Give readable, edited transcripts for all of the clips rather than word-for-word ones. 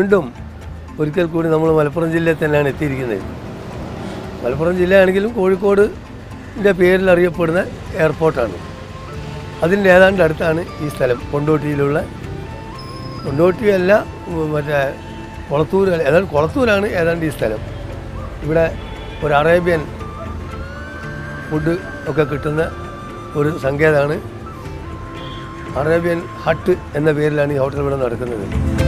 വീണ്ടും ഒരിക്കൽ കൂടി നമ്മൾ മലപ്പുറം ജില്ലയിൽ തന്നെയാണ് എത്തിയിരിക്കുന്നത്. മലപ്പുറം ജില്ലയാണെങ്കിലും കോഴിക്കോടിൻ്റെ പേരിൽ അറിയപ്പെടുന്ന എയർപോർട്ടാണ്. അതിൻ്റെ ഏതാണ്ട് അടുത്താണ് ഈ സ്ഥലം. കൊണ്ടോട്ടിയിലുള്ള കൊണ്ടോട്ടിയല്ല, മറ്റേ കൊളത്തൂർ, ഏതാണ്ട് കൊളത്തൂരാണ് ഏതാണ്ട് ഈ സ്ഥലം. ഇവിടെ ഒരു അറേബ്യൻ ഫുഡ് ഒക്കെ കിട്ടുന്ന ഒരു സങ്കേതമാണ്. അറേബ്യൻ ഹട്ട് എന്ന പേരിലാണ് ഈ ഹോട്ടൽ ഇവിടെ നടക്കുന്നത്.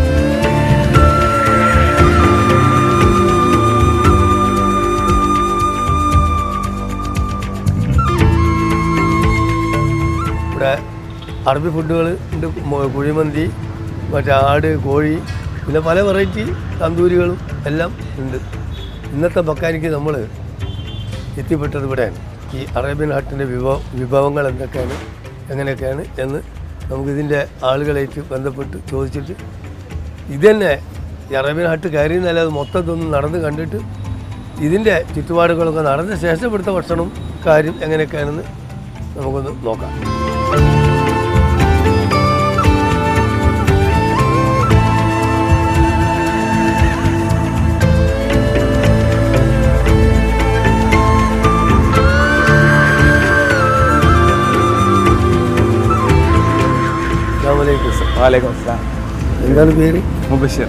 ഇവിടെ അറബി ഫുഡുകൾ ഉണ്ട്. കുഴിമന്തി, മറ്റേ ആട്, കോഴി, പിന്നെ പല വെറൈറ്റി തന്തൂരികളും എല്ലാം ഉണ്ട്. ഇന്നത്തെ ബക്കാനിക്ക് നമ്മൾ എത്തിപ്പെട്ടത് ഇവിടെയാണ്. ഈ അറേബ്യൻ ഹട്ടിൻ്റെ വിഭവങ്ങൾ എന്തൊക്കെയാണ്, എങ്ങനെയൊക്കെയാണ് എന്ന് നമുക്കിതിൻ്റെ ആളുകളായിട്ട് ബന്ധപ്പെട്ട് ചോദിച്ചിട്ട് ഇതന്നെ ഈ അറേബ്യൻ ഹട്ട് കയറിയെന്നല്ല, അത് മൊത്തത്തൊന്നും നടന്ന് കണ്ടിട്ട് ഇതിൻ്റെ ചുറ്റുപാടുകളൊക്കെ നടന്ന ശേഷം ഇവിടുത്തെ ഭക്ഷണം കാര്യം എങ്ങനെയൊക്കെയാണെന്ന് നമുക്കൊന്ന് നോക്കാം. വാലേക്കും അസ്സലാം. എന്താണ് പേര്? മുബഷിർ.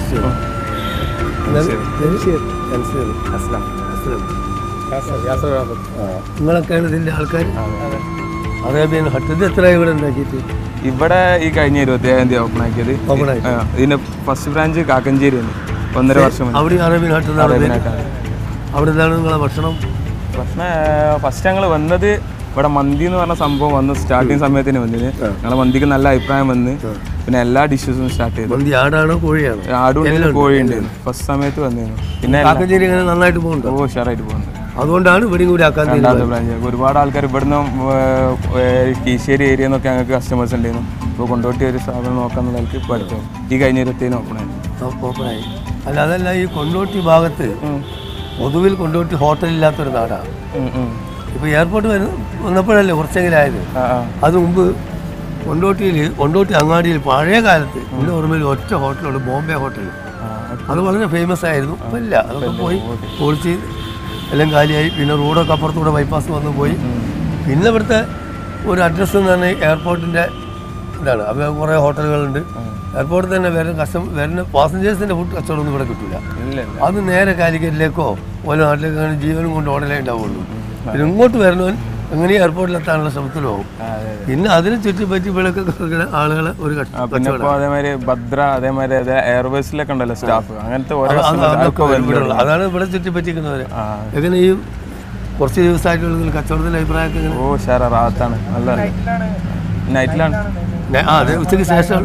നിങ്ങളൊക്കെയാണ് ഇതിൻ്റെ ആൾക്കാർ? അറേബ്യൻ ഹട്ട് എത്രയായി ഇവിടെ ഉണ്ടാക്കിയിട്ട്? ഇവിടെ ഈ കഴിഞ്ഞ 27-ാം തീയതി ഓപ്പൺ ആക്കിയത്. ഇതിന്റെ ഫസ്റ്റ് ബ്രാഞ്ച് കാക്കഞ്ചേരിയാണ്. 1.5 വർഷം. അവിടെ അറേബ്യൻ ഹട്ട് അവിടെ എന്താണ് നിങ്ങളെ ഭക്ഷണം? ഫസ്റ്റ് ഞങ്ങൾ വന്നത് ഇവിടെ മന്തി എന്ന് പറഞ്ഞ സംഭവം വന്ന് സ്റ്റാർട്ടിങ് സമയത്തിന് വന്നത്. ഞങ്ങളെ മന്തിക്ക് നല്ല അഭിപ്രായം വന്ന് പിന്നെ എല്ലാ ഡിഷസും സ്റ്റാർട്ട് ചെയ്തു. മന്തി ആടാണോ കോഴിയാണോ? ആടും കോഴിയുണ്ട് ഫസ്റ്റ് സമയത്ത് വന്നിരുന്നു. പിന്നെ നന്നായിട്ട് പോകുന്നുണ്ട്. ഓ ഉഷാറായിട്ട് പോകുന്നുണ്ട്. അതുകൊണ്ടാണ് ഇവിടെയും കൂടി ആക്കാൻ. രണ്ടാമത്തെ ബ്രാഞ്ച് ഒരുപാട് ആൾക്കാർ ഇവിടുന്ന് കീശ്ശേരി ഏരിയ എന്നൊക്കെ ഞങ്ങൾക്ക് കസ്റ്റമേഴ്സ് ഉണ്ടായിരുന്നു. ഇപ്പോൾ കൊണ്ടോട്ടി ഒരു സ്ഥാപനം നോക്കാന്നുള്ള നിലയ്ക്ക് ഇപ്പോൾ അടുത്തു ഈ കഴിഞ്ഞ 27 ഓപ്പണായി. അല്ല, അതല്ല, ഈ കൊണ്ടോട്ടി ഭാഗത്ത് പൊതുവിൽ കൊണ്ടോട്ടി ഹോട്ടലില്ലാത്തൊരു നാടാണ്. ഇപ്പോൾ എയർപോർട്ട് വന്നപ്പോഴല്ലേ കുറച്ചെങ്കിലും ആയത്. അത് മുമ്പ് കൊണ്ടോട്ടി അങ്ങാടിയിൽ പഴയ കാലത്ത് എൻ്റെ ഓർമ്മയിൽ ഒറ്റ ഹോട്ടലുണ്ട്, ബോംബെ ഹോട്ടൽ. അത് വളരെ ഫേമസ് ആയിരുന്നു. അപ്പം ഇല്ല, അതൊക്കെ പോയി പൊളിച്ച് എല്ലാം കാലിയായി. പിന്നെ റോഡൊക്കെ അപ്പുറത്തൂടെ ബൈപ്പാസ് വന്ന് പോയി. പിന്നെ ഇവിടുത്തെ ഒരു അഡ്രസ്സ് എന്ന് പറഞ്ഞാൽ എയർപോർട്ടിൻ്റെ ഇതാണ്. അപ്പോൾ കുറേ ഹോട്ടലുകളുണ്ട്. എയർപോർട്ടിൽ തന്നെ വരുന്ന പാസഞ്ചേഴ്സിൻ്റെ ഫുഡ് കച്ചവടമൊന്നും ഇവിടെ കിട്ടില്ല. അത് നേരെ കാലിക്കറ്റിലേക്കോ ഓരോ നാട്ടിലേക്കോ ജീവനും കൊണ്ട് ഓടലേ ഉണ്ടാവുള്ളൂ. പിന്നെ ഇങ്ങോട്ട് വരുന്നവൻ എങ്ങനെയും എയർപോർട്ടിലെത്താനുള്ള ശ്രമത്തിൽ പോകും. പിന്നെ അതിനെ ചുറ്റിപ്പറ്റി വിളക്ക് ആളുകളെ ഒരു അതേമാതിരി ഭദ്ര, അതേമാതിരി എയർവേസിലൊക്കെ ഉണ്ടല്ലോ സ്റ്റാഫ്, അങ്ങനത്തെ അതാണ് ഇവിടെ ചുറ്റിപ്പറ്റിക്കുന്നവര്. എങ്ങനെ ഈ കുറച്ച് ദിവസമായിട്ടുള്ള കച്ചവടത്തിന്റെ അഭിപ്രായമൊക്കെ? ഓ ഷാറാ റാത്താണ്, നല്ല നൈറ്റിലാണ്. അതെ, ഉച്ചയ്ക്ക് ശേഷം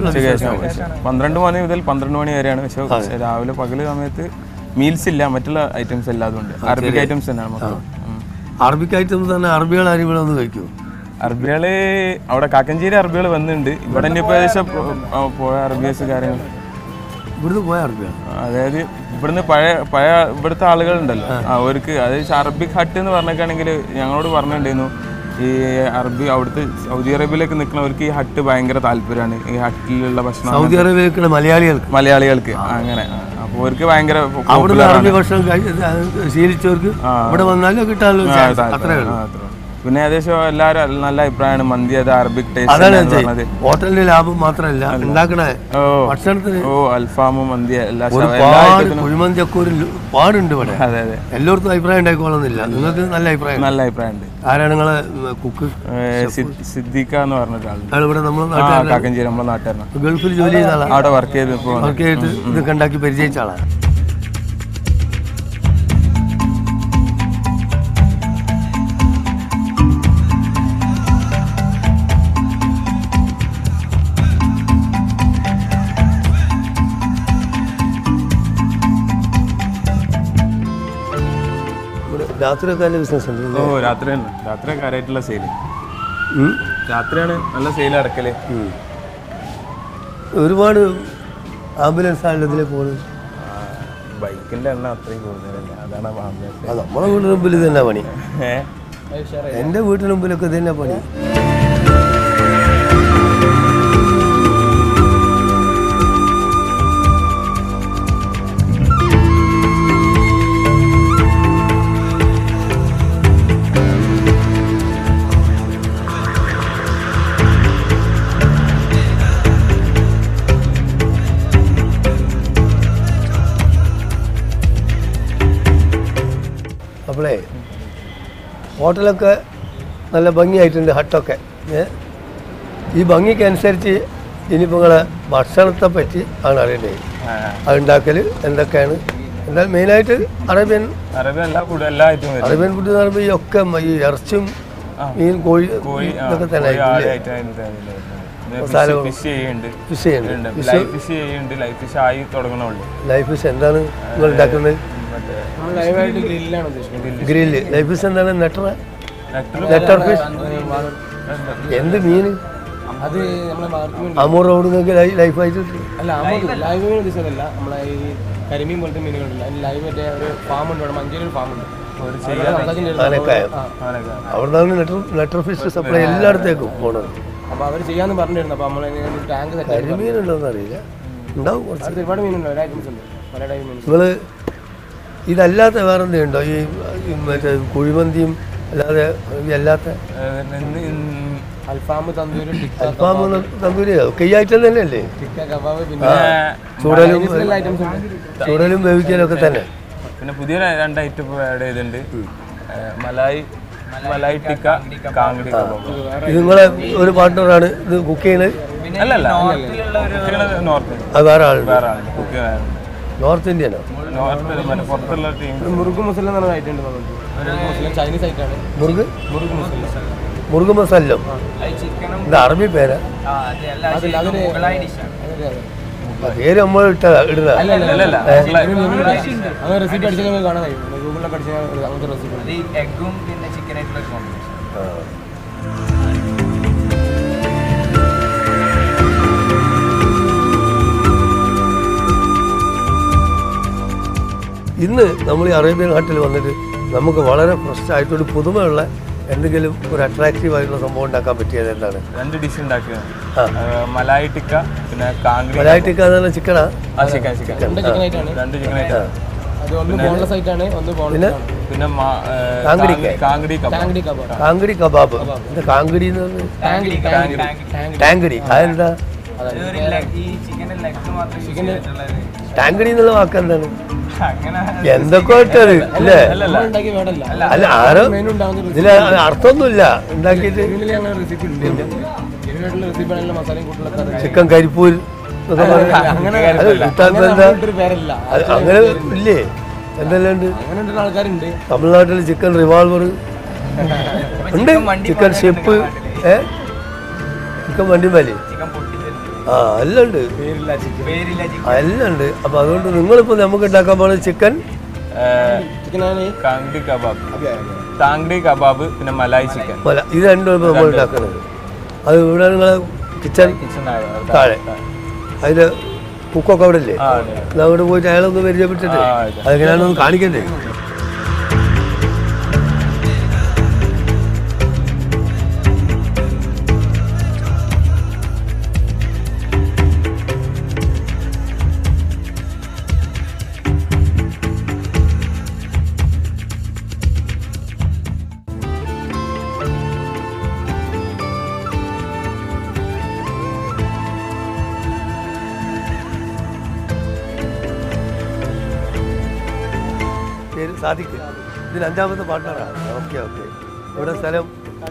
12 മണി മുതൽ 12 മണി വരെയാണ്. പക്ഷെ രാവിലെ പകല് സമയത്ത് മീൽസ് ഇല്ല, മറ്റുള്ള ഐറ്റംസ് എല്ലാം അതുകൊണ്ട് അറബിക് ഐറ്റംസ് തന്നെയാണ് മൊത്തം. അറബിക് ഐറ്റംസ് തന്നെ. അറബികൾ ആരും ഇവിടെ ഒന്ന് കഴിക്കും? അറബികള് അവിടെ കാക്കഞ്ചേരി അറബികൾ വന്നിട്ടുണ്ട്. ഇവിടെ തന്നെ ഇപ്പോൾ ഏകദേശം പോയ അറബിയസ് കാര്യങ്ങൾ ഇവിടുന്ന് പോയ അറബികൾ, അതായത് ഇവിടുന്ന് പഴയ ഇവിടുത്തെ ആളുകളുണ്ടല്ലോ അവർക്ക്, അതായത് അറബിക് ഹട്ട് എന്ന് പറഞ്ഞിട്ടാണെങ്കിൽ ഞങ്ങളോട് പറഞ്ഞിട്ടുണ്ടായിരുന്നു ഈ അവിടുത്തെ സൗദി അറേബ്യയിലേക്ക് നിൽക്കുന്നവർക്ക് ഈ ഹട്ട് ഭയങ്കര താല്പര്യമാണ്. ഈ ഹട്ടിലുള്ള ഭക്ഷണം സൗദി അറേബ്യയിലേക്കുള്ള മലയാളികൾക്ക് അങ്ങനെ. അപ്പോൾ അവർക്ക് ഭയങ്കര അറബി ഭക്ഷണം ശീലിച്ചവർക്ക് ഇവിടെ വന്നാലും കിട്ടാനുള്ള അത്രേ ഉള്ളൂ. പിന്നെ ഏകദേശം എല്ലാവരും നല്ല അഭിപ്രായമാണ്. മന്തി അത് അറബിക് ടേസ്റ്റ്. ഹോട്ടലിന്റെ ലാഭം മാത്രമല്ല ഉണ്ടാക്കണ ഭക്ഷണത്തിന്. അൽഫാമും മന്തി കുഴിമന്തി ഒക്കെ ഒരുപാടുണ്ട് ഇവിടെ. അതെ അതെ, എല്ലായിടത്തും അഭിപ്രായം ഉണ്ടായിക്കോളന്നില്ല. നിങ്ങൾക്ക് നല്ല അഭിപ്രായം ഉണ്ട്. ആരാണ് നിങ്ങളെ കുക്ക്? സിദ്ദീഖ എന്ന് പറഞ്ഞിട്ടാണ്. ഇവിടെ കാക്കഞ്ചേരി നമ്മളെ നാട്ടുകാരനാണ്. ഗൾഫിൽ ജോലി ചെയ്ത ആളാണ്. അവിടെ വർക്ക് ചെയ്തിട്ട് ഇതൊക്കെ ഉണ്ടാക്കി പരിചയിച്ച ആളാണ്. രാത്രിയൊക്കെ നല്ല ബിസിനസ് ഉണ്ട്. ഓ രാത്രിയാണ് കാര്യമായിട്ടുള്ള സെയിൽ. രാത്രിയാണ് നല്ല സെയിൽ അടക്കല്. ഒരുപാട് ആംബുലൻസ് ആണ് ഇതിലെ പോകുന്നത്. ബൈക്കിന്റെ എണ്ണം അത്രയും കൂടുതലല്ല, അതാണ് ആംബുലൻസ്. നമ്മളെ വീട്ടിന് മുമ്പിൽ ഇത് തന്നെ പണി. എൻ്റെ വീട്ടിന് മുമ്പിലൊക്കെ ഇത് തന്നെ പണി. വന്നപ്പോഴേ ഹോട്ടലൊക്കെ നല്ല ഭംഗിയായിട്ടുണ്ട്, ഹട്ടൊക്കെ. ഈ ഭംഗിക്കനുസരിച്ച് ഇനിയിപ്പോൾ നിങ്ങളെ ഭക്ഷണത്തെ പറ്റി ആണ് അറിയേണ്ടത്. അതുണ്ടാക്കൽ എന്തൊക്കെയാണ്, എന്തായാലും മെയിനായിട്ട് അറേബ്യൻ ഫുഡ് എന്ന് പറയുമ്പോൾ ഈ ഒക്കെ ഈ ഇറച്ചും മീൻ കോഴി ഇതൊക്കെ തന്നെ ലൈഫ് ഫിഷ് എന്താണ് നിങ്ങൾ ഉണ്ടാക്കുന്നത്? ഗ്രില്ല്. ലൈഫ് ഫിഷ് എന്താണ്? നെറ്റർ ഫിഷ്. എന്ത് മീൻ? അമൂർ റോഡ് നിങ്ങൾക്ക് ലൈഫായിട്ട് കരിമീൻ പോലത്തെ മീനുകളുണ്ട്. ലൈവ് മറ്റേ ഒരു ഫാമുണ്ട്, മഞ്ചേരി ഒരു ഫാമുണ്ട്. അവിടുന്നാണ് നെറ്റർ ഫിഷ് സപ്ലൈ എല്ലായിടത്തേക്കും പോണത്. അപ്പോൾ അവർ ചെയ്യാന്ന് പറഞ്ഞിരുന്നു. അപ്പോൾ നമ്മൾ ടാങ്ക് കരിമീൻ ഉണ്ടോന്ന് അറിയില്ല, ഉണ്ടാവും കുറച്ച്. ഒരുപാട് മീനുണ്ട്, ഒരു ഐറ്റംസ് ഉണ്ട്, പല ടൈപ്പ് മീൻ. നിങ്ങൾ ഇതല്ലാത്ത വേറെ എന്തെങ്കിലും ഈ മറ്റേ കുഴിമന്തിയും അല്ലാതെ അല്ലാത്ത അൽഫാം, തന്തൂരി, അൽഫാം തന്തൂരി ഒക്കെ ഈ ഐറ്റം തന്നെയല്ലേ? ടിക്ക, കബാബ്, പിന്നെ ചൂടലും വേവിക്കലൊക്കെ തന്നെ. പിന്നെ പുതിയ 2 ഐറ്റം ആഡ് ചെയ്തിട്ടുണ്ട്, മലായി ടിക്ക, കാങ്കടി കബാബ്. ഇത് നിങ്ങളെ ഒരു പാർട്ട്ണറാണ് ഇത് കുക്ക് ചെയ്യുന്നത്? അല്ലല്ല, അത് വേറെ ആളുണ്ട്, നോർത്ത് ഇന്ത്യനോ? പുറത്തുള്ള ടീം. മുറുഗ് മസാല എന്ന് പറഞ്ഞ ഐറ്റം ഉണ്ട് നമുക്ക്. ചൈനീസ് ഐറ്റാണ് മുറുഗ് മസാലോ. ഇത് അറബി പേരാ? പേര് നമ്മൾ ഇടുന്ന റെസിപ്പി അടിച്ചാൽ കാണാൻ കഴിയും. ഗൂഗിളിലൊക്കെ അടിച്ചാൽ അങ്ങനത്തെ റെസിപ്പി. എഗ്ഗും പിന്നെ ചിക്കനായിട്ടുള്ള കോമ്പിനേഷൻ. ഇന്ന് നമ്മൾ ഈ അറേബ്യൻ ഹട്ടിൽ വന്നിട്ട് നമുക്ക് വളരെ ഫ്രഷ് ആയിട്ടൊരു പുതുമയുള്ള എന്തെങ്കിലും ഒരു അട്രാക്റ്റീവ് ആയിട്ടുള്ള സംഭവം ഉണ്ടാക്കാൻ പറ്റിയത് എന്താണ്? 2 ഡിഷ് ഉണ്ടാക്കിയത്. മലായി ടിക്ക, പിന്നെ കാങ്കടി. മലായി ടിക്ക എന്ന് പറഞ്ഞാൽ ചിക്കനാ? ചിക്കൻ. 2 ചിക്കൻ ഐറ്റാണ്. അത് ഒന്ന് ബോൺലെസ് ആയിട്ടാണ്, ഒന്ന് ബോൺലെസ് ആണ്. പിന്നെ കാങ്കടി കബാബ്. ഇത് കാങ്കടി എന്ന് പറഞ്ഞാൽ ടാങ്കടി. അതെന്താ ടാങ്കടി എന്നുള്ള വാക്ക് എന്താണ്? എന്തൊക്കെ ഇട്ടത് അല്ലേ? അല്ല ആരോ ഇതില് അർത്ഥമൊന്നുമില്ല ഉണ്ടാക്കിയിട്ട്. ചിക്കൻ കരിപ്പൂർ അങ്ങനെ ഇല്ലേ? എന്തെല്ലാം ഉണ്ട്? ആൾക്കാരുണ്ട് തമിഴ്നാട്ടിൽ. ചിക്കൻ റിവാൾവർ ഉണ്ട്, ചിക്കൻ ഷെപ്പ്, ചിക്കൻ വണ്ടിമേല്, എല്ലാം ഉണ്ട്, എല്ലാം ഉണ്ട്. അപ്പൊ അതുകൊണ്ട് നിങ്ങളിപ്പോ നമുക്ക് ഉണ്ടാക്കാൻ പോകുന്നത് ചിക്കൻ കാങ്കടി കബാബ്, പിന്നെ മലായി ചിക്കൻ. ഇത് രണ്ടും നമ്മൾ ഉണ്ടാക്കുന്നത്. അത് ഇവിടെ നിങ്ങളെ കിച്ചൺ താഴെ, അതിന്റെ കുക്കൊക്കെ അവിടെ ഇല്ലേ? അവിടെ പോയിട്ട് അയാളൊന്ന് പരിചയപ്പെട്ടിട്ട് അതെങ്ങനെയാണെന്ന് കാണിക്കണ്ടേ? സാധിക്ക്. ഇതിൽ 5ാമത്തെ പാർട്ട്ണറാണ്. ഓക്കെ. ഇവിടെ സ്ഥലം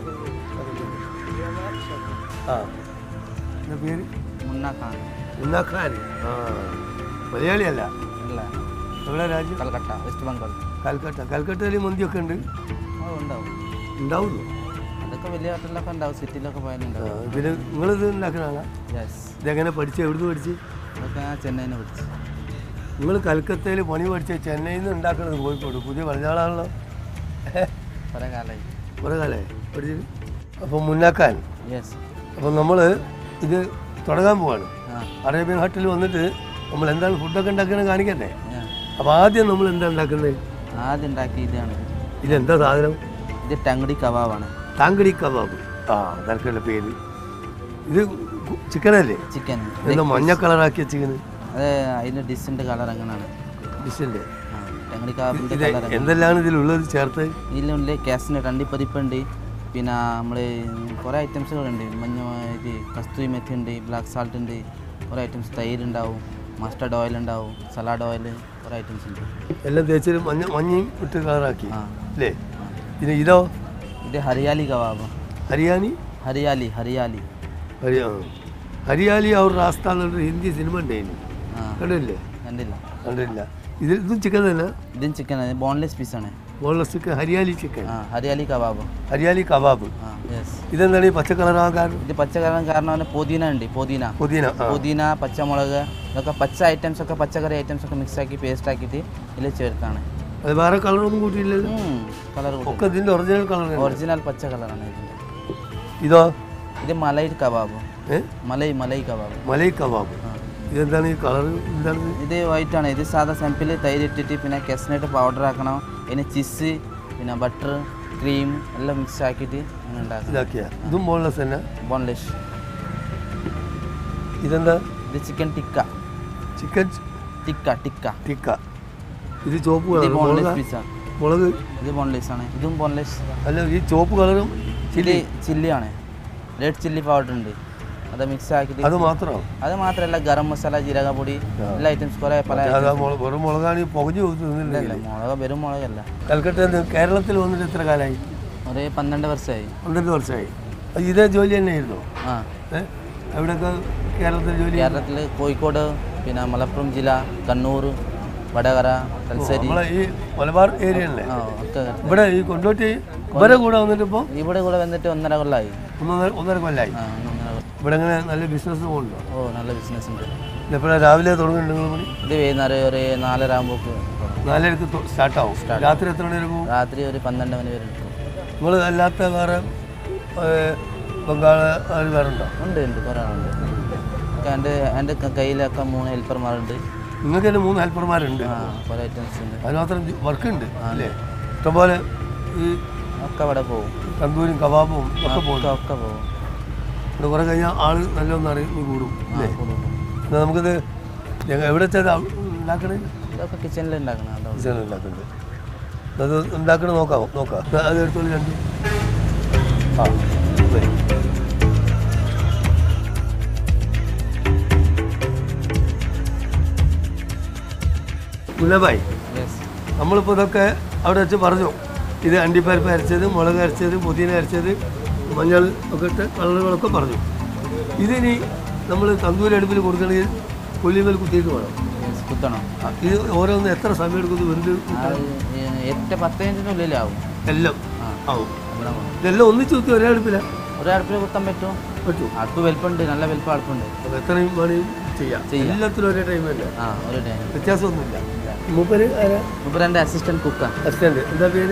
എന്താ പേര്? മുന്നാഖാൻ. മലയാളിയല്ല? എവിടെ രാജ്യം? കൽക്കട്ട, വെസ്റ്റ് ബംഗാൾ. കൽക്കട്ടയിൽ മന്തിയൊക്കെ ഉണ്ട്? ഉണ്ടാവുന്നു. അതൊക്കെ വലിയ ഹോട്ടലിലൊക്കെ ഉണ്ടാവും, സിറ്റിയിലൊക്കെ പോയാലുണ്ടാവും. പിന്നെ നിങ്ങളിത് ഉണ്ടാക്കുന്നതാണോ? ഇതെങ്ങനെ പഠിച്ചു? എവിടുന്ന് പഠിച്ച്? ചെന്നൈയിൽ നിന്ന് പഠിച്ചു. നിങ്ങൾ കൽക്കത്തയിൽ പണി പഠിച്ച ചെന്നൈയിൽ നിന്ന് ഉണ്ടാക്കുന്നത് കോഴിക്കോട്. പുതിയ പറഞ്ഞാളാണല്ലോ, കുറേ കാലമായി പഠിച്ചത്. അപ്പോൾ മുന്നാക്കാൻ. അപ്പോൾ നമ്മൾ ഇത് തുടങ്ങാൻ പോവാണ്. അറേബ്യൻ ഹട്ടിൽ വന്നിട്ട് നമ്മൾ എന്താണ് ഫുഡൊക്കെ ഉണ്ടാക്കുന്നത് കാണിക്കണ്ടേ? അപ്പോൾ ആദ്യം നമ്മൾ എന്താ ഉണ്ടാക്കുന്നത്? ആദ്യം ഉണ്ടാക്കി ഇതാണ്. ഇതെന്താ സാധനം? ഇത് ടാങ്കടി കബാബാണ്. ടാങ്കടി കബാബ്. അതൊക്കെയുള്ള പേര്. ഇത് ചിക്കനല്ലേ? ചിക്കൻ. എന്താ മഞ്ഞ കളറാക്കിയ ചിക്കന്? അത് അതിൻ്റെ ഡിഷിൻ്റെ കളർ അങ്ങനെയാണ്. ഡിഷിൻ്റെ ടാങ്കടി കബാബിൻ്റെ കളർ. എന്തെല്ലാം ഇതിലുള്ളത് ചേർത്ത്? ഇതിലുണ്ട് കാസിന് രണ്ടിപ്പതിപ്പുണ്ട്, പിന്നെ നമ്മൾ കുറേ ഐറ്റംസുകളുണ്ട്. മഞ്ഞ ഇത് കസ്തൂരി മെത്തി ഉണ്ട്, ബ്ലാക്ക് സാൾട്ട് ഉണ്ട്, കുറേ ഐറ്റംസ്. തൈരുണ്ടാവും, മസ്റ്റർഡ് ഓയിൽ ഉണ്ടാവും, സലാഡ് ഓയിൽ, കുറേ ഐറ്റംസ് ഉണ്ട്. എല്ലാം തേച്ചിട്ട് മഞ്ഞയും ഇട്ട് കളറാക്കി അല്ലേ? പിന്നെ ഇതോ? ഇത് ഹരിയാലി കബാബ്. ഹരിയാണി ഹരിയാലി ഹരിയാലി ഹരിയാലി അവർ രാസ്ത എന്നൊരു ഹിന്ദി സിനിമ ഉണ്ടായിരുന്നു, കണ്ടില്ലേ? കണ്ടില്ല. ഇതും ചിക്കൻ തന്നെ? ഇതും ചിക്കൻ, ബോൺലെസ് പീസാണ്. Boneless chicken, hariyali chicken, hariyali kebab. Hariyali kebab. ഇതെന്താണ് ഈ പച്ച കളറാകാൻ കാരണം? ഇത് പച്ച കളറാൻ കാരണം പുതിന ഉണ്ട്. പുതിന, പച്ചമുളക്, ഇതൊക്കെ പച്ച ഐറ്റംസ് ഒക്കെ, പച്ചക്കറി ഐറ്റംസ് ഒക്കെ മിക്സ് ആക്കി പേസ്റ്റ് ആക്കിയിട്ട് ഇതിൽ ചേർത്താണ്. അത് വേറെ കളറൊന്നും കൂട്ടിയില്ലല്ലോ? കളർ ഒക്കെ ഇതിന്റെ ഒറിജിനൽ കളർ, ഒറിജിനൽ പച്ച കളറാണ് ഇതിന്റെ. ഇതോ? ഇത് മലൈ കബാബ്. മലൈ കബാബ്. ഇതെന്താണ് ഈ കളർ? എന്താണ് ഇത്? വൈറ്റ് ആണ്. ഇത് സാധാ സിമ്പിൾ തൈര് ഇട്ടിട്ട് പിന്നെ കെസ്നട്ട് പൗഡർ ആക്കണം, പിന്നെ ചീസ്, പിന്നെ ബട്ടർ, ക്രീം എല്ലാം മിക്സ് ആക്കിയിട്ട് അങ്ങനെ ഉണ്ടാക്കുക. ഇതും ബോൺലെസ് തന്നെ? ബോൺലെസ്. ഇതെന്താ? ഇത് ചിക്കൻ ടിക്ക. ഇത് ചോപ്പ് കളർ, ബോൺലെസ് പീസാ. മുളക് ഇത് ബോൺലെസ് ആണ്. ഇതും ബോൺലെസ്. അല്ല, ഈ ചോപ്പ് കളറും ചില്ലിയാണ്. റെഡ് ചില്ലി പൗഡർ ഉണ്ട്, അത് മിക്സ് ആക്കിയിട്ട്. അത് മാത്രമല്ല ഗരം മസാല, ജീരകപ്പൊടി, എല്ലാ ഐറ്റംസ് കുറേ പല. മുളകാണ് പുകഞ്ഞു പോകുന്നില്ല. മുളക് വെറും മുളകല്ല. കൽക്കട്ട കേരളത്തിൽ വന്നിട്ട് എത്ര കാലമായി? ഒരു 12 വർഷമായി. 12 വർഷമായി. ഇതേ ജോലി തന്നെയായിരുന്നു? എവിടെയൊക്കെ കേരളത്തിൽ ജോലി? കേരളത്തിൽ കോഴിക്കോട്, പിന്നെ മലപ്പുറം ജില്ല, കണ്ണൂർ, വടകര, തലശ്ശേരി, ഈ മലബാർ ഏരിയ അല്ലേ? ഇവിടെ ഈ കൊണ്ടോട്ടി ഇവിടെ കൂടെ വന്നിട്ട് ഇപ്പോൾ ഇവിടെ കൂടെ വന്നിട്ട് 1.5 കൊല്ലമായി. 1.5 കൊല്ലമായി. ഇവിടെ എങ്ങനെ നല്ല ബിസിനസ് പോകുന്നുണ്ടോ? നല്ല ബിസിനസ് ഉണ്ട്. എപ്പോഴാണ് രാവിലെ തുടങ്ങുന്നുണ്ട് നിങ്ങൾ പണി? ഇത് വൈകുന്നേരം ഒരു 4:30 ആകുമ്പോൾ. 4:30 സ്റ്റാർട്ടാവും. രാത്രി എത്ര മണി വരെ പോകും? രാത്രി ഒരു 12 മണി വരെ എടുക്കും. നിങ്ങൾ അല്ലാത്ത വേറെ ബംഗാൾ വേറെ ഉണ്ടോ? ഉണ്ട്, കുറേ ആളുണ്ട്. എൻ്റെ കയ്യിലൊക്കെ 3 ഹെൽപ്പർമാരുണ്ട്. നിങ്ങൾക്ക് തന്നെ 3 ഹെൽപ്പർമാരുണ്ട്? കുറേ ഐറ്റംസ് ഉണ്ട്. അതിനുമാത്രം വർക്ക് ഉണ്ട് അല്ലേ? ഇഷ്ടംപോലെ ഈ ഒക്കെ അവിടെ പോകും. തന്തൂരും കബാബും ഒക്കെ പോകും. ഇവിടെ കുറേ കഴിഞ്ഞാൽ ആൾ നല്ലൊന്നും അറിയുന്നു കൂടും അല്ലേ? എന്നാൽ നമുക്കിത് എവിടെ വെച്ചാൽ ഉണ്ടാക്കണേ? ഇതൊക്കെ കിച്ചണിൽ ഉണ്ടാക്കണം. കിച്ചണിലുണ്ടാക്കുന്നുണ്ട്. അത് ഉണ്ടാക്കണ നോക്കാം. അത് എടുത്തോളൂ രണ്ട്. മുല്ലഭായ്, നമ്മളിപ്പോൾ ഇതൊക്കെ അവിടെ വെച്ച് പറഞ്ഞു. ഇത് അണ്ടിപ്പരിപ്പ് അരച്ചത്, മുളക് അരച്ചത്, പുതിന അരച്ചത്, മഞ്ഞൾ ഒക്കെ ഇട്ട് കളറുകളൊക്കെ പറഞ്ഞു. ഇതിനി നമ്മൾ തന്തൂരി അടുപ്പിൽ കൊടുക്കണമെങ്കിൽ കൊല്ലിമേൽ കുത്തിയിട്ട് വേണം കുത്തണം. ഇത് ഓരോന്ന് എത്ര സമയം എടുക്കുന്നത്? വെന്ത് 8-10 മിനിറ്റിനുള്ളിലാവും. എല്ലാം ആവും. ഇതെല്ലാം ഒന്നിച്ച് കുത്തി ഒരേ അടുപ്പിലാണ്? ഒരേ അടുപ്പിൽ കുത്താൻ പറ്റും. അടുപ്പ് വലുപ്പമുണ്ട്, നല്ല വലുപ്പം അടുപ്പുണ്ട്. എത്രയും വേണമെങ്കിൽ ചെയ്യാം. എല്ലാത്തിനും ഒരേ ടൈം തന്നെ? ഒരേ ടൈം, വ്യത്യാസമൊന്നുമില്ല. മൂപ്പര് എൻ്റെ അസിസ്റ്റന്റ് കുക്കാണ്. അസിസ്റ്റന്റ് എന്താ പേര്?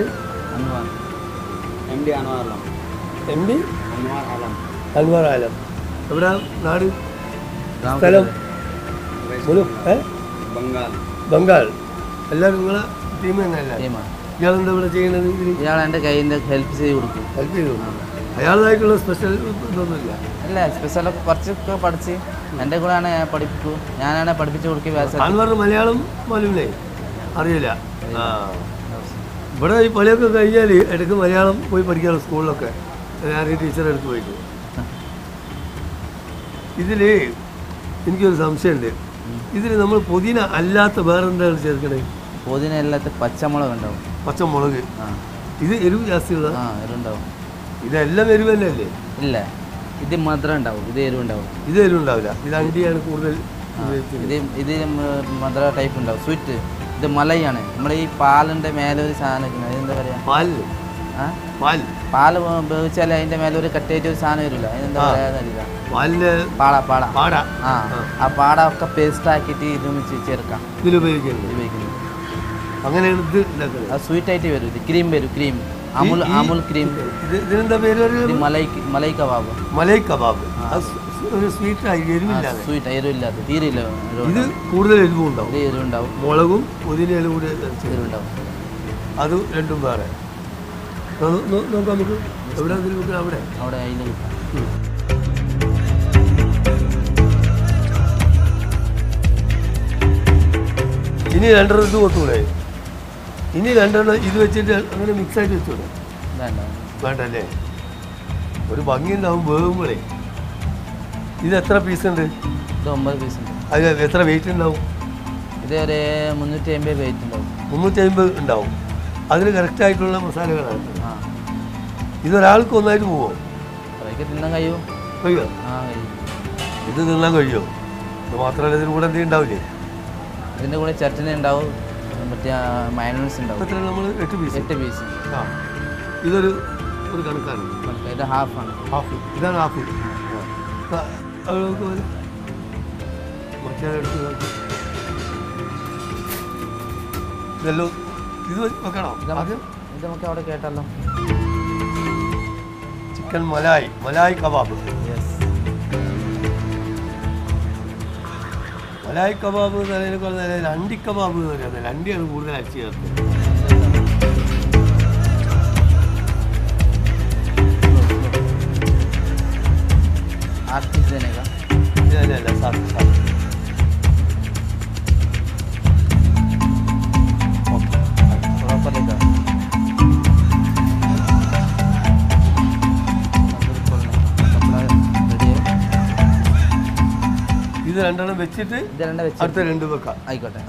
അൻവാർ ആലം. എവിടെ നാട്? സ്ഥലം? ബംഗാൾ. എല്ലാവരും നിങ്ങളെ ടീം തന്നെ അല്ല? ഇയാളെന്താ ഇവിടെ ചെയ്യണത്? ഇയാൾ എൻ്റെ കയ്യിൽ ഹെൽപ്പ് ചെയ്ത് കൊടുക്കും. അയാളായിട്ടുള്ള സ്പെഷ്യൽ ഇതൊന്നുമില്ല? അല്ല, സ്പെഷ്യലൊക്കെ കുറച്ചൊക്കെ പഠിച്ച് എൻ്റെ കൂടെയാണ് പഠിപ്പിക്കൂ. ഞാനാണ് പഠിപ്പിച്ചു കൊടുക്കുക. അൻവർ മലയാളം പോലുമില്ലേ? അറിയില്ല. ഇവിടെ ഈ പണിയൊക്കെ കഴിഞ്ഞാൽ ഇടയ്ക്ക് മലയാളം പോയി പഠിക്കാറ് സ്കൂളിലൊക്കെ. ഞാൻ ഈ ടീച്ചറെ അടുത്ത് പോയിട്ട്. ഇതിൽ എനിക്കൊരു സംശയമുണ്ട്. ഇതിൽ നമ്മൾ പുതിന അല്ലാത്ത വേറെന്താണ് ചേർക്കണേ? പുതിന അല്ലാത്ത പച്ചമുളക് ഉണ്ടാവും. പച്ചമുളക്. ഇത് എരിവ് ജാസ്തിയുള്ള? എരിവുണ്ടാവും. ഇതെല്ലാം എരിവ് തന്നെ അല്ലേ? ഇല്ല, ഇത് മധുരം ഉണ്ടാവും, ഇത് എരിവുണ്ടാവും. ഇത് എരിവുണ്ടാവില്ല. ഇത് അണ്ടിയാണ് കൂടുതൽ. ഇത് മധുര ടൈപ്പ് ഉണ്ടാവും, സ്വീറ്റ്. ഇത് മലയാണ്. നമ്മുടെ ഈ പാലിൻ്റെ മേലെ ഒരു സാധനം, അതെന്താ പറയുക? പാല് ഉപയോഗിച്ചാൽ അതിൻ്റെ മേലെ ഒരു കട്ടേറ്റ് ഒരു സാധനം വരില്ല. അതിനെന്താ പറയാറില്ല? പാട. ആ പാട ഒക്കെ പേസ്റ്റ് ആക്കിയിട്ട് ഇത് ചേർക്കാം. ഉപയോഗിക്കുന്നത് അങ്ങനെയാണ് ഇത്. അത് സ്വീറ്റ് ആയിട്ട് വരും. ഇത് ക്രീം വരും, ക്രീം, അമുൽ ക്രീം. ഇതിനെന്താ പേര്? മലൈ കബാബ്. മലൈ കബാബ്. സ്വീറ്റ് എരിവില്ലാതെ തീരില്ല. ഇത് കൂടുതൽ എരിവുണ്ടാവും. എരിവുണ്ടാവും. മുളകും പുതിനയിലും കൂടി എരിവുണ്ടാവും. അത് രണ്ടും വേറെ നോക്കാം നമുക്ക്. എവിടെ അവിടെ അതിൽ ഇനി 2 ഇത് കൊത്തൂടെ? ഇനി 2 ഇത് വെച്ചിട്ട് അങ്ങനെ മിക്സ് ആയിട്ട് വെച്ചൂടെ? വേണ്ടല്ലേ? ഒരു ഭംഗി ഉണ്ടാവും വേകുമ്പോഴേ. ഇത് എത്ര പീസ് ഉണ്ട്? ഇത് 9 പീസ് ഉണ്ട്. അത് എത്ര വെയിറ്റ് ഉണ്ടാവും? ഇത് ഒരു 350 വെയിറ്റ് ഉണ്ടാവും. 350 ഉണ്ടാവും. അതിന് കറക്റ്റായിട്ടുള്ള മസാലകളാണ്. ആ ഇതൊരാൾക്ക് ഒന്നായിട്ട് പോവോ? അതൊക്കെ തിന്നാൻ കഴിയുമോ? കഴിയോ? ആ കഴിയും. ഇത് തിന്നാൻ കഴിയുമോ? ഇത് മാത്രമല്ല ഇതിന് കൂടെ എന്തെങ്കിലും ഉണ്ടാവില്ലേ? ഇതിൻ്റെ കൂടെ ചട്നി ഉണ്ടാവും, മറ്റേ മയണൈസ് ഉണ്ടാവും. എത്ര നമ്മൾ 8 പീസ്? 8 പീസ്. ആ ഇതൊരു കണക്കാണ്. ഇത് ഹാഫാണ്. ഹാഫ് ഇതാണ് ഹാഫ്. ഇതെല്ലാം ഇത് വെക്കണോ? ആദ്യം ഇത് നമുക്ക് അവിടെ കേട്ടല്ലോ. ചിക്കൻ മലായ് കബാബ്. മലായ് കബാബ് എന്നതിനേക്കാൾ നല്ല ലണ്ടി കബാബ് എന്ന് പറയുന്നത്. ലണ്ടിയാണ് കൂടുതൽ അരച്ച് ചേർത്തത്. അല്ല സാധനം ഇത് രണ്ടെണ്ണം വെച്ചിട്ട് അടുത്ത 2 വെക്കാം. ആയിക്കോട്ടെ.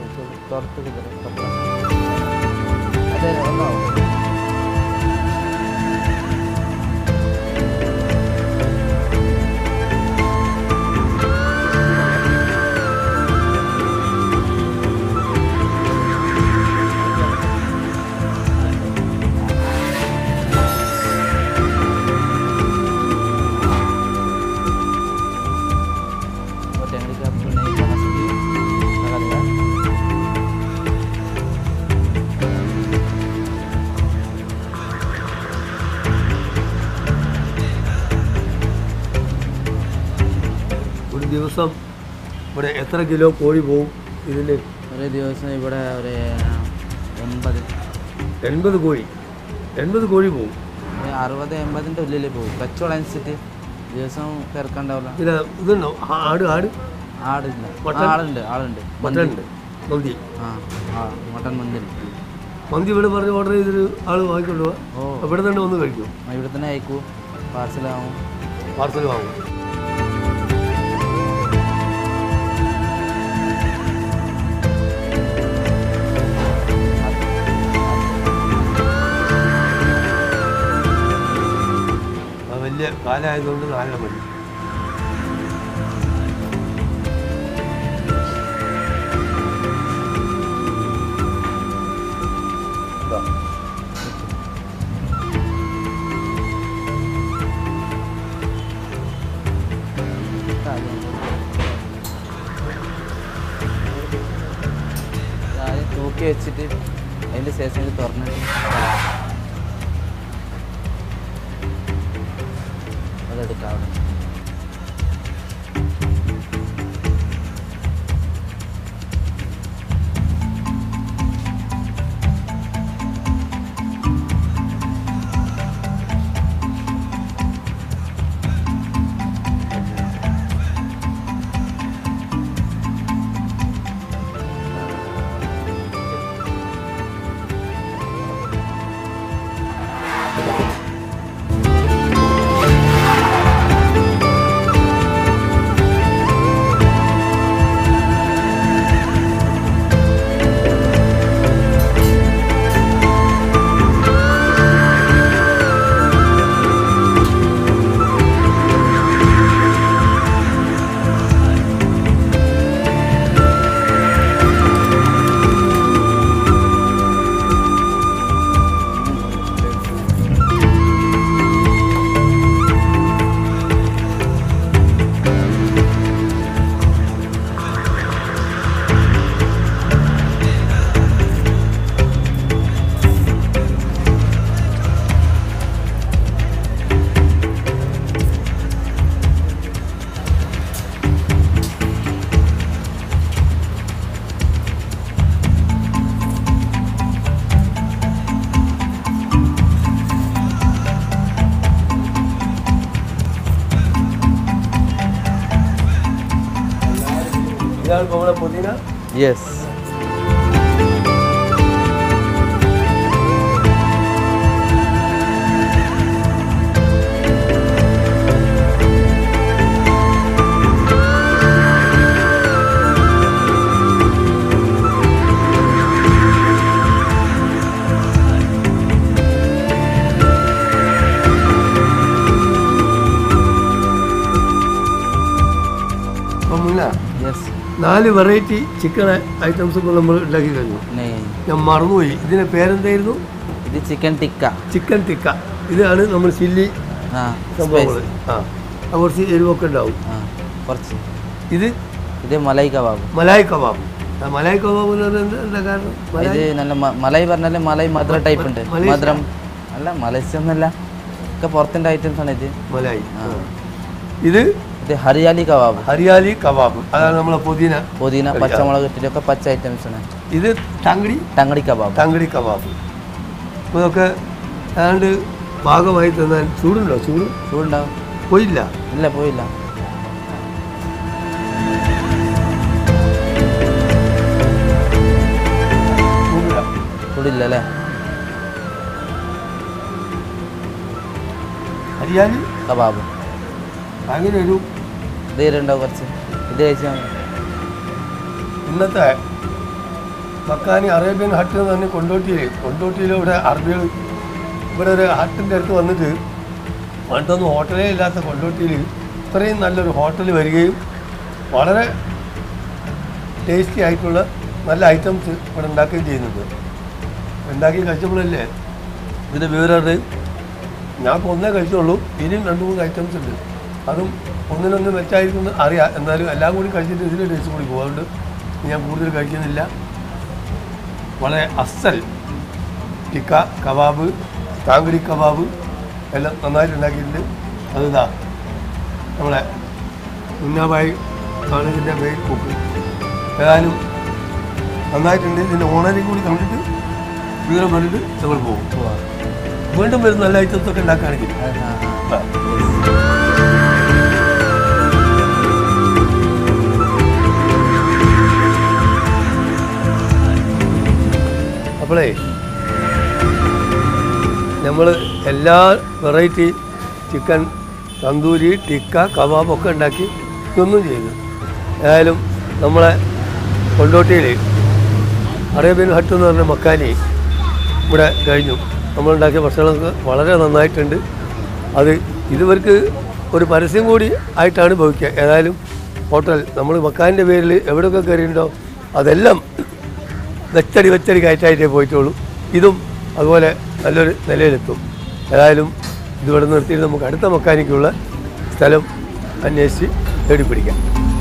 ദിവസം ഇവിടെ എത്ര കിലോ കോഴി പോവും ഇതിന്? ഒരു ദിവസം ഇവിടെ ഒരു 80 കോഴി. 80 കോഴി പോവും. 60-80ൻ്റെ ഉള്ളിൽ പോകും. കച്ചവടം അനുസരിച്ച് ദിവസം തിരക്കുണ്ടാവില്ല. പിന്നെ ഇതുണ്ടോ ആടില്ല? ആളുണ്ട്. മട്ടനുണ്ട്. മന്തി. മട്ടൻ മന്തി ഇവിടെ പറഞ്ഞ് ഓർഡർ ചെയ്തൊരു ആൾ വാങ്ങിക്കൊണ്ട് പോവാ. ഇവിടെ തന്നെ വന്ന് കഴിക്കും. ഇവിടെ തന്നെ അയക്കൂ. പാർസൽ വാങ്ങും. വലിയ കാലമായതുകൊണ്ട് 4 മണി. തൂക്കി വെച്ചിട്ട് അതിൻ്റെ ശേഷം ഇത് തുറന്നിട്ട് അതെടുക്കാം. Putina? Yes. 4 variety chicken items ഇപ്പോൾ നമ്മൾ ഉണ്ടാക്കി കഴിഞ്ഞു. ഞാൻ മറന്നുപോയി, ഇതിൻ്റെ പേരെന്തായിരുന്നു? ഇത് ചിക്കൻ ടിക്ക. ചിക്കൻ ടിക്ക. ഇതാണ് നമ്മൾ ചില്ലി സംഭവങ്ങൾ. കുറച്ച് എരിവൊക്കെ ഉണ്ടാവും കുറച്ച്. ഇത് മലായ് കബാബ്. മലായ് കബാബ്. മലായ് കബാബ് എന്താ കാരണം? ഇത് നല്ല മലായ് പറഞ്ഞാൽ മലായ് മധുര ടൈപ്പ് ഉണ്ട്. മധുരം അല്ല, മലേഷ്യ ഒന്നല്ല, ഒക്കെ പുറത്തിൻ്റെ ഐറ്റംസ് ആണ് ഇത്. മലായ്. ഇത് ഹരിയാലി കബാബ്. ഹരിയാലി കബാബ് അതാണ് നമ്മളെ പുതിന പച്ചമുളക് ഇട്ടിട്ടൊക്കെ പച്ച ഐറ്റംസ് ആണ്. ഇത് ടങ്ങടി കബാബ്. ടങ്ങടി കബാബ്. അപ്പോൾ ഇതൊക്കെ ഏതാണ്ട് ഭാഗമായി തന്നാൽ ചൂടുണ്ടോ? ചൂടുണ്ടാവും. പോയില്ല? ഇല്ല, പോയില്ല. ചൂടില്ല അല്ലേ? ഹരിയാലി കബാബ് അങ്ങനെ ഒരു ധൈര്യമുണ്ടാവും കുറച്ച്. ഇത് കഴിച്ചാൽ ഇന്നത്തെ മക്കാനി അറേബ്യൻ ഹട്ട് എന്ന് പറഞ്ഞ് കൊണ്ടോട്ടിയിൽ ഇവിടെ അറബികൾ ഇവിടെ ഒരു ഹട്ടിൻ്റെ അടുത്ത് വന്നിട്ട് പണ്ടൊന്നും ഹോട്ടലേ ഇല്ലാത്ത കൊണ്ടോട്ടിയിൽ ഇത്രയും നല്ലൊരു ഹോട്ടൽ വരികയും വളരെ ടേസ്റ്റി ആയിട്ടുള്ള നല്ല ഐറ്റംസ് ഇവിടെ ഉണ്ടാക്കുകയും ചെയ്യുന്നുണ്ട്. ഉണ്ടാക്കി കഴിച്ചപ്പോഴല്ലേ ഇതിൻ്റെ വിവരമുണ്ട്. ഞാൻ ഇപ്പോൾ ഒന്നേ കഴിച്ചുള്ളൂ, ഇനിയും 2-3 ഐറ്റംസ് ഉണ്ട്. അതും ഒന്നിനൊന്ന് മെച്ചായിരിക്കും അറിയാം. എന്നാലും എല്ലാം കൂടി കഴിച്ചിട്ട് ഇതിൻ്റെ ടേസ്റ്റ് കൂടി പോകും. അതുകൊണ്ട് ഞാൻ കൂടുതൽ കഴിക്കുന്നില്ല. വളരെ അസൽ ടിക്ക കബാബ്, താങ്കടി കബാബ് എല്ലാം നന്നായിട്ട് ഉണ്ടാക്കിയിട്ടുണ്ട്. അതിതാ നമ്മളെ മുന്നാബായി ആണ് ഇതിൻ്റെ മെയിൻ കുക്ക്. ഏതായാലും നന്നായിട്ടുണ്ട്. ഇതിൻ്റെ ഓണറിയും കൂടി കണ്ടിട്ട് വിവരം പറഞ്ഞിട്ട് നമ്മൾ പോകും. വീണ്ടും വരുന്ന നല്ല ഐറ്റംസൊക്കെ ഉണ്ടാക്കുകയാണെങ്കിൽ. അപ്പോളേ നമ്മൾ എല്ലാ വെറൈറ്റി ചിക്കൻ തന്തൂരി ടിക്ക കബാബൊക്കെ ഉണ്ടാക്കി ഇതൊന്നും ചെയ്തു. ഏതായാലും നമ്മളെ കൊണ്ടോട്ടിയിൽ അറേബ്യൻ ഹട്ട് എന്ന് പറഞ്ഞ മക്കാനി ഇവിടെ കഴിഞ്ഞു. നമ്മളുണ്ടാക്കിയ ഭക്ഷണമൊക്കെ വളരെ നന്നായിട്ടുണ്ട്. അത് ഇതുവർക്ക് ഒരു പരസ്യം കൂടി ആയിട്ടാണ് ഭവിക്കുക. ഏതായാലും ഹോട്ടൽ നമ്മൾ മക്കാനിൻ്റെ പേരിൽ എവിടെയൊക്കെ കയറിയിട്ടുണ്ടോ അതെല്ലാം വെച്ചടി കയറ്റായിട്ടേ പോയിട്ടുള്ളൂ. ഇതും അതുപോലെ നല്ലൊരു നിലയിലെത്തും. ഏതായാലും ഇതിവിടെ നിർത്തിയിട്ട് നമുക്ക് അടുത്ത മക്കാനിക്കുള്ള സ്ഥലം അന്വേഷിച്ച് തേടിപ്പിടിക്കാം.